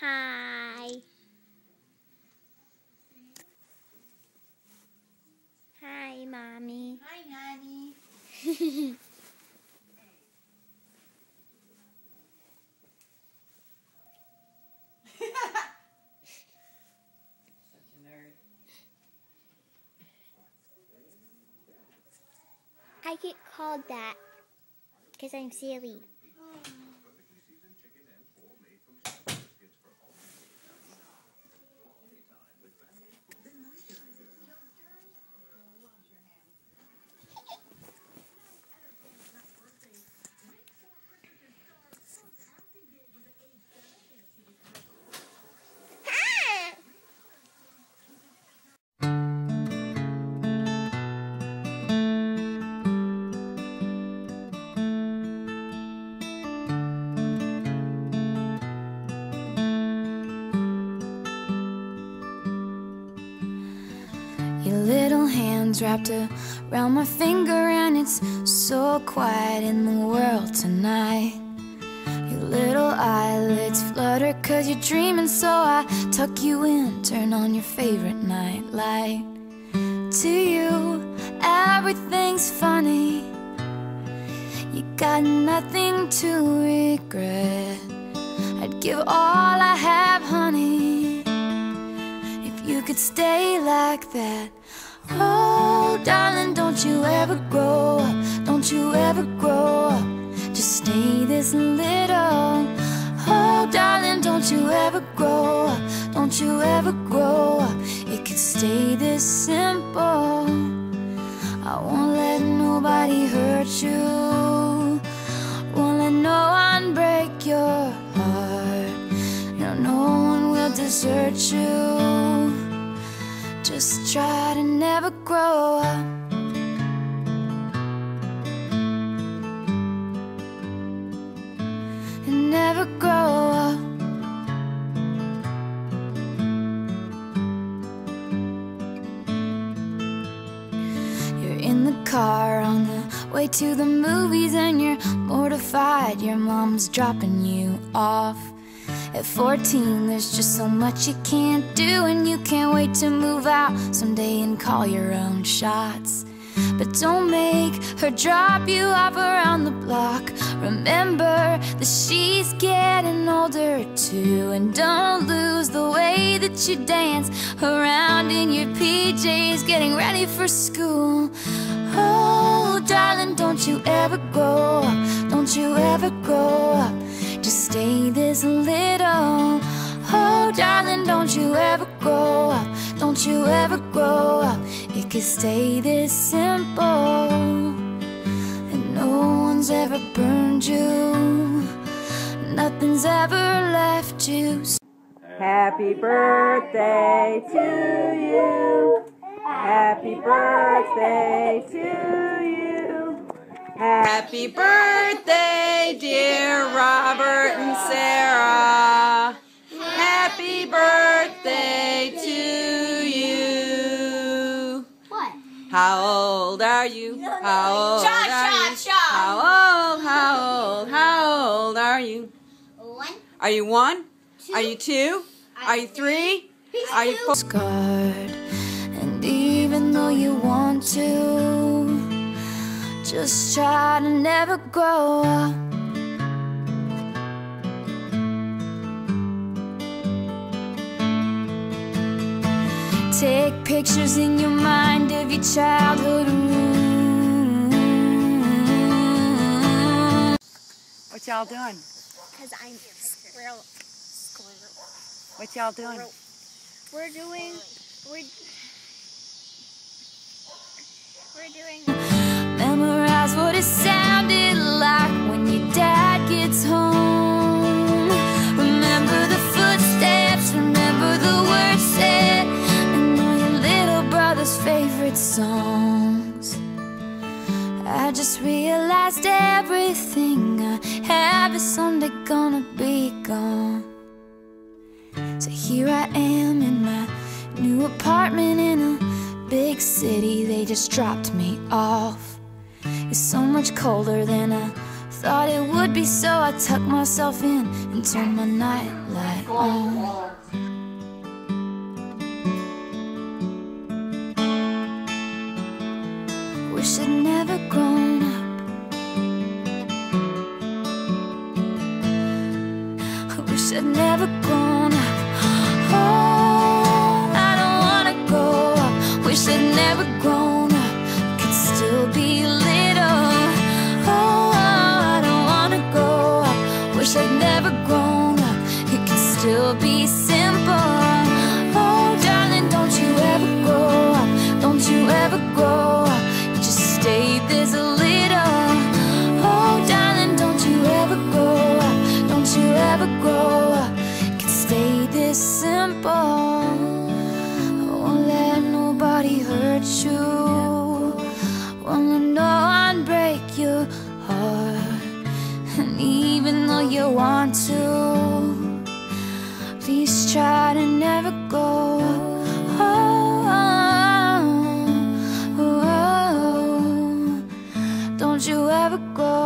Hi. Hi, Mommy. Hi, Nanny. Such a nerd. I get called that because I'm silly. Your little hands wrapped around my finger, and it's so quiet in the world tonight. Your little eyelids flutter 'cause you're dreaming, so I tuck you in, turn on your favorite night light. To you, everything's funny. You got nothing to regret. I'd give all I have, honey, if you could stay like that. Oh, darling, don't you ever grow up, don't you ever grow up, just stay this little. Oh, darling, don't you ever grow up, don't you ever grow up, it could stay this simple. I won't let nobody hurt you, won't let no one break your heart. No one will desert you. Just try to never grow up. And never grow up. You're in the car on the way to the movies, and you're mortified your mom's dropping you off. At 14, there's just so much you can't do, and you can't wait to move out someday and call your own shots. But don't make her drop you off around the block. Remember that she's getting older too, and don't lose the way that you dance around in your PJs getting ready for school. Oh, darling, don't you ever grow up, don't you ever grow up, just stay this little. Oh, darling, don't you ever grow up, don't you ever grow up, it could stay this simple. And no one's ever burned you, nothing's ever left you. Happy birthday to you. Happy birthday to you. Happy birthday, dear Robert and Sarah. Happy birthday to you. What? How old are you? How old are you? How old are you? 1. Are you 1? 2. Are you 2? Are you 3? Are you 4? Scarred, and even though you want to, just try to never grow up. Take pictures in your mind of your childhood room. What y'all doing? Because I'm squirrel. What y'all doing? We're doing. Memorize what it sounded like when your dad gets home. Remember the footsteps, remember the words said, and all your little brother's favorite songs. I just realized everything I have is someday gonna be gone. So here I am in my new apartment in a big city. They just dropped me off. It's so much colder than I Thought it would be so, I tucked myself in and turned my nightlight on. Wish I'd never grown up. Wish I'd never grown up. Oh, I don't wanna grow up. Wish I'd never grown up. Could still be little. Oh, I don't wanna grow up. Wish I'd never grown up. It could still be simple. Oh, darling, don't you ever grow up. Don't you ever grow up. Just stay this little. Oh, darling, don't you ever grow up. Don't you ever grow up. Could stay this simple. Won't let nobody hurt you. Won't let no one break your heart. And even though you want to, please try to never go. Oh, oh, oh, oh. Don't you ever go.